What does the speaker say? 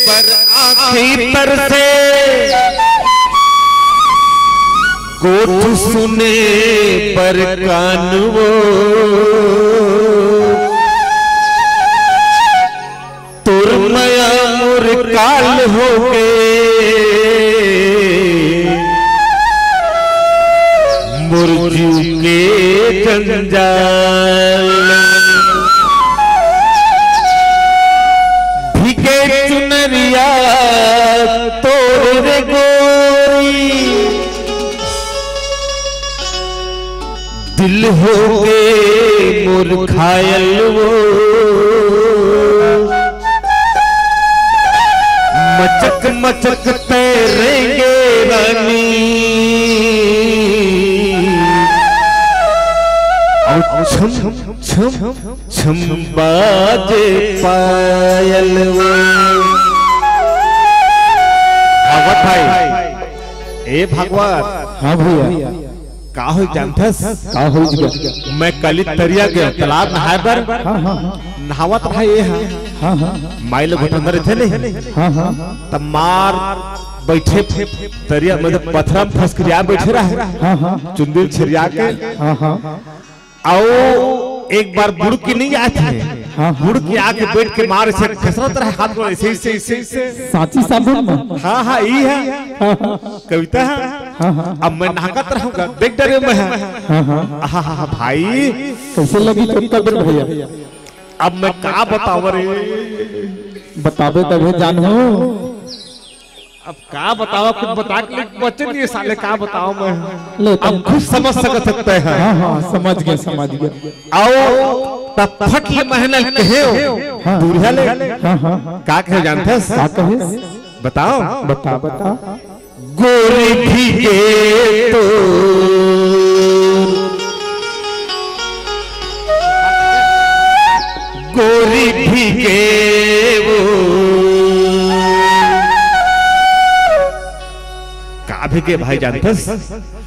पर आँखी तर से कोठ सुने पर कान वो तुरमया मुरकाल हो मुरजू के जंजाल भीगे चुनरिया तोड़ गोरी दिल हो गए मुरझायल वो मचक मचक तैरेंगे रानी और छम छम छम बाजे पायल वो। भागवत भाई ए भागवत। हाँ भैया का हो जानथस का हो मैं कल तरिया गया तालाब नहाए बर। नहावत भाई ये हाँ हाँ माइल घुटंदर थे नहीं तब मार बैठे तरिया मतलब पत्थर में फंस कर बैठे रहा चुंदिल छिरिया के आओ एक बार बुड़ की नहीं आए थे बुड़ की आके बैठ के मार से खसरत रहे हाथ को ऐसे ऐसे साची साबुन। हाँ ये है कविता है। अब मैं नाहकत रहूंगा देख डरे में है। हाँ भाई कैसे लगी भैया? अब मैं क्या बताओ रे बताबे तभी जानू। अब क्या बताओ कुछ बता के बच्चे नहीं साले क्या बताओ मैं ले अब खुद समझ सकते हैं। हाँ समझ गए आओ तब फट ये महनल कहे हो दूरिया ले क्या कहे जानते क्या कहे बताओ बता बता। गोरी भीगे तो गोरी भीगे वो का भीगे भाई जानते